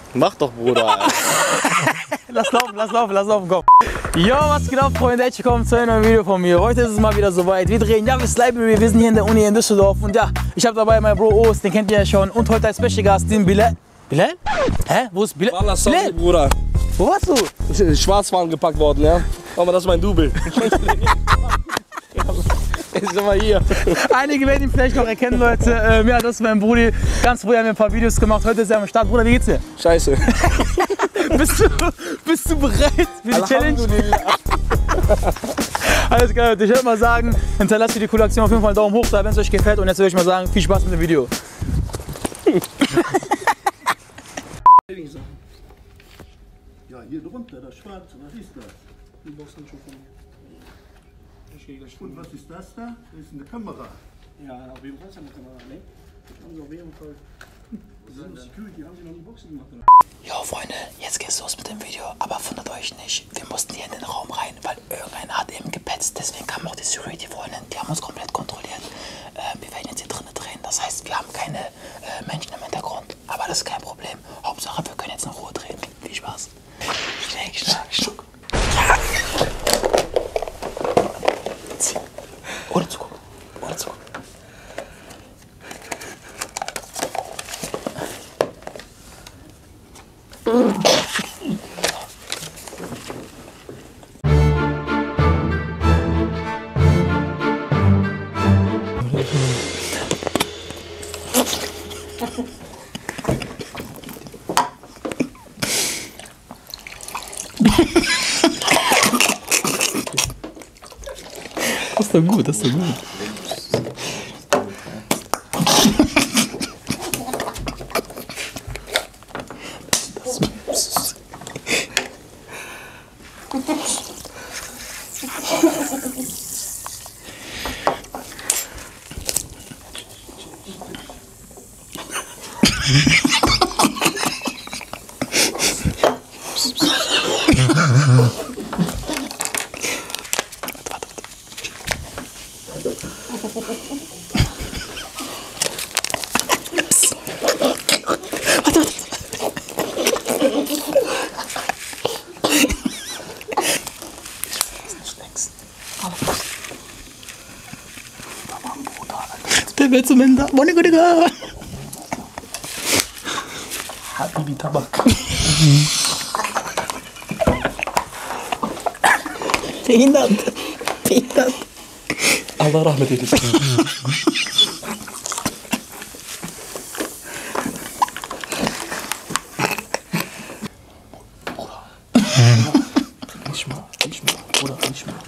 Mach doch, Bruder. Lass laufen, komm. Yo, was geht ab, Freunde? Herzlich willkommen zu einem neuen Video von mir. Heute ist es mal wieder soweit. Wir drehen Javis Library. Wir sind hier in der Uni in Düsseldorf. Und ja, ich habe dabei meinen Bro Ost, den kennt ihr ja schon. Und heute als Special Gast den Bilal. Bilal? Hä? Wo ist Bilal? Wallah, sorry, Bruder. Wo warst du? Schwarzfahren gepackt worden, ja? Aber das ist mein Double. Ist immer hier. Einige werden ihn vielleicht noch erkennen, Leute. Ja, das ist mein Brudi. Ganz früh haben wir ein paar Videos gemacht. Heute ist er am Start. Bruder, wie geht's dir? Scheiße. Bist du bereit für die Challenge? Alles klar, Leute. Ich würde mal sagen, hinterlasst für die coole Aktion auf jeden Fall einen Daumen hoch da, wenn es euch gefällt. Und jetzt würde ich mal sagen, viel Spaß mit dem Video. Ja, hier drunter, das Schwarze, was ist das? Und was ist das da? Das ist eine Kamera. Ja, auf jeden Fall ist eine Kamera, ne? Haben sie auf jeden Fall. Security, haben sie noch die Boxen gemacht, oder? Jo Freunde, jetzt geht's los mit dem Video, aber wundert euch nicht, wir mussten hier in den Raum rein, weil irgendeiner hat eben gepetzt, deswegen kamen auch die Security-Freunde, die haben uns komplett kontrolliert. Wir werden jetzt hier drinnen drehen, das heißt, wir haben keine Menschen im Hintergrund, aber das ist kein Problem. Hauptsache, wir können jetzt in Ruhe drehen. Viel Spaß. Schluck. Ja. Ohne zu gucken. Das ist doch gut, Der wird zum Ende. Habibi Tabak. Behindert. Allah rahmet eylesin. Nicht mal, Bruder, nicht mal.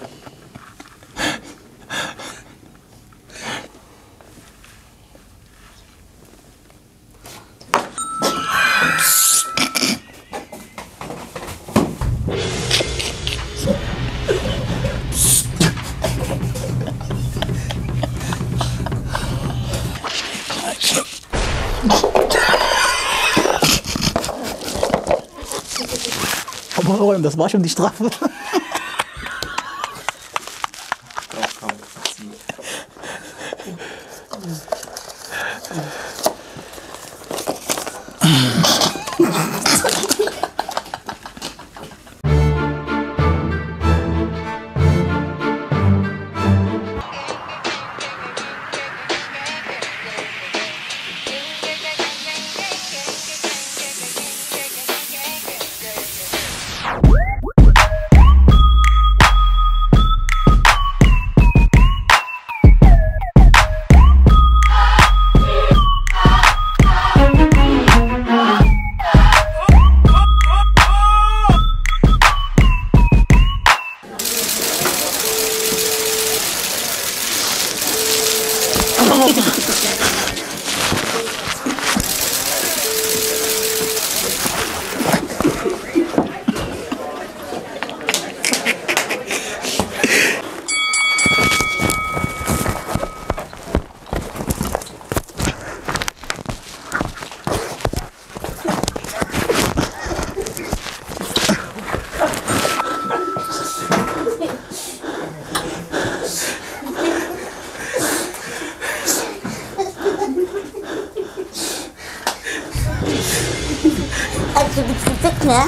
Das war schon die Strafe. dazu gibt's einen Tick mehr.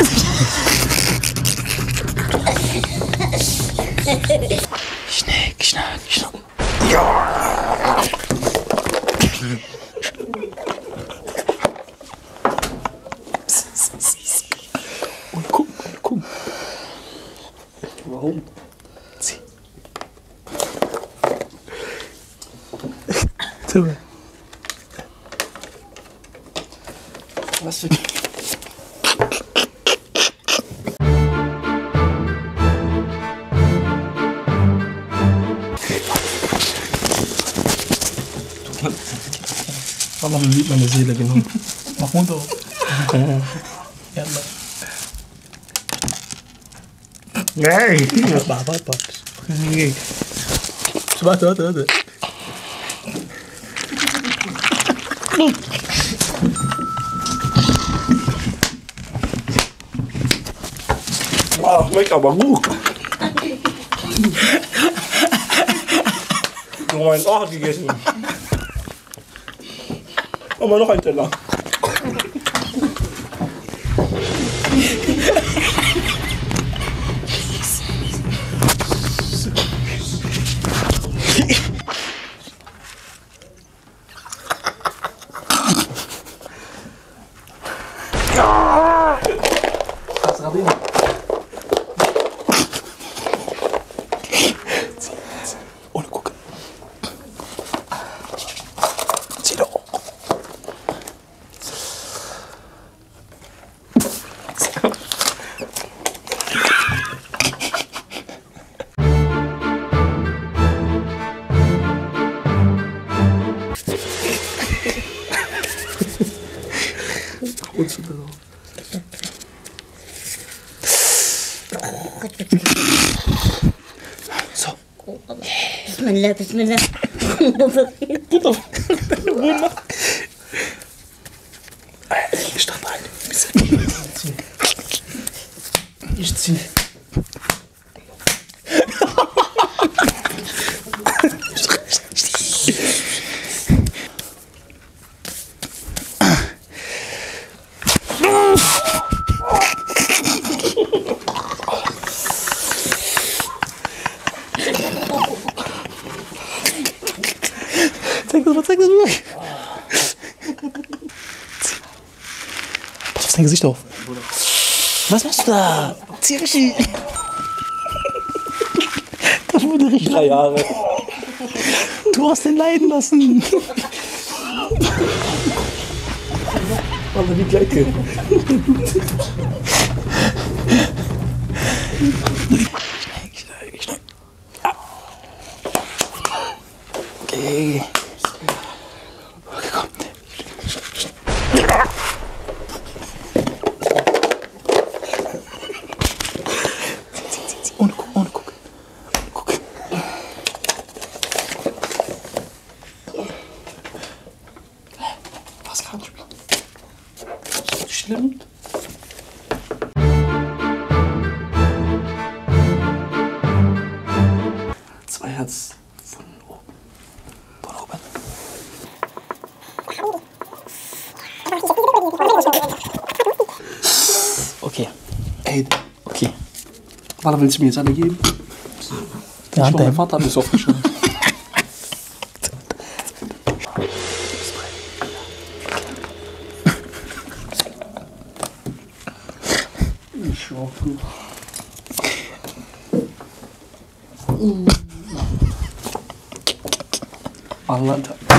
Schnick, schnack, schnuck. Ja. Und guck, guck. Warum? Zieh. Was für... Allah liebt meine Seele, genau. Mach Mund auf. Yalla. Nein! Warte. Warte. Oh, schmeckt aber gut. Noch mal ein Ohr gegessen. Aber noch ein Teller. Ohne gucken. Zieh doch. So. Bismillah, Bismillah. Stand rein. Ich zieh. Zeig das mal. Pass auf dein Gesicht auf. Was machst du da? Zieh richtig. Das wurde richtig. 3 Jahre. Du hast den leiden lassen. Aber die Gleiche. Schnell. Ja. Okay. Okay, komm. Zieh. Ohne gucken. Was kann ich machen? So schlimm? Zwei Herz von oben. Von oben. Okay. Ey, Okay. Warte, willst du mir jetzt eine geben? Ja, Mein Vater hat mich so aufgeschrieben. Ich schau gut. Allah.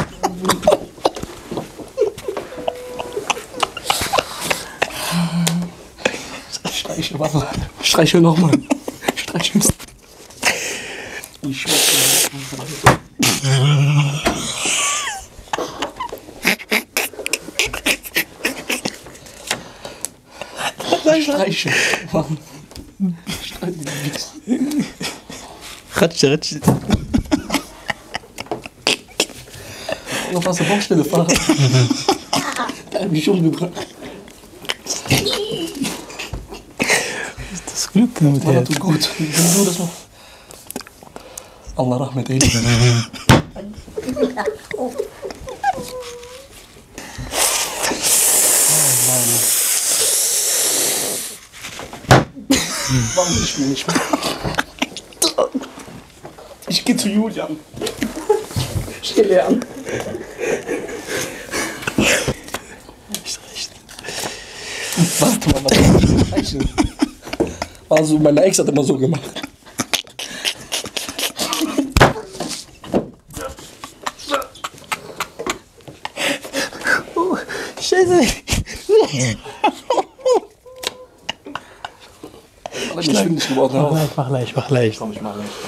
Streiche, warte. Streiche nochmal. Streiche. Ich schmecke. Streiche. Mann. Ratsch. Noch was der Baustelle fahren. Der hat mich umgebracht. Das Glück mit War dir. tut gut. Wenn du das noch. Allah Rahmet ey. Warum ich mir nicht mehr? Ich gehe zu Julian. Ich gehe lernen. Warte mal, was ist das Zeichen? Also, meine Ex hat immer so gemacht. Scheiße. Ich bin nicht geworden. Mach leicht. Komm, ich mach leicht.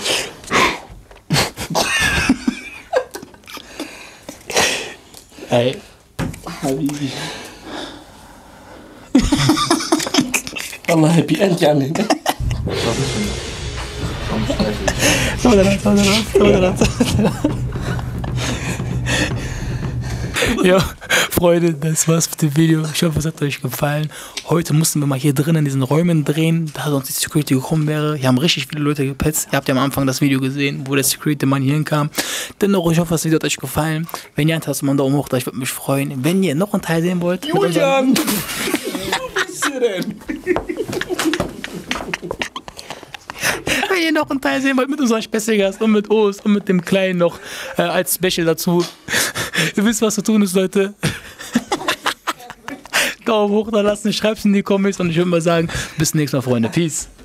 Ey. Habibi. Allah, Happy End, Jan. Schau mal da. Ja, Freunde, das war's mit dem Video. Ich hoffe, es hat euch gefallen. Heute mussten wir mal hier drinnen in diesen Räumen drehen, da sonst die Security gekommen wäre. Hier haben richtig viele Leute gepetzt. Ihr habt ja am Anfang das Video gesehen, wo der Security-Mann hier hinkam. Dennoch, ich hoffe, das Video hat euch gefallen. Wenn ja, lasst mal einen Daumen hoch da, ich würde mich freuen. Wenn ihr noch einen Teil sehen wollt... Julian! Wo bist du denn? Wenn ihr noch einen Teil sehen wollt mit unserem Späßigast und mit Ost und mit dem Kleinen noch als Special dazu. Ihr wisst, was zu tun ist, Leute. Daumen hoch da lassen, schreibt es in die Comments und ich würde mal sagen, bis zum nächsten Mal, Freunde. Peace.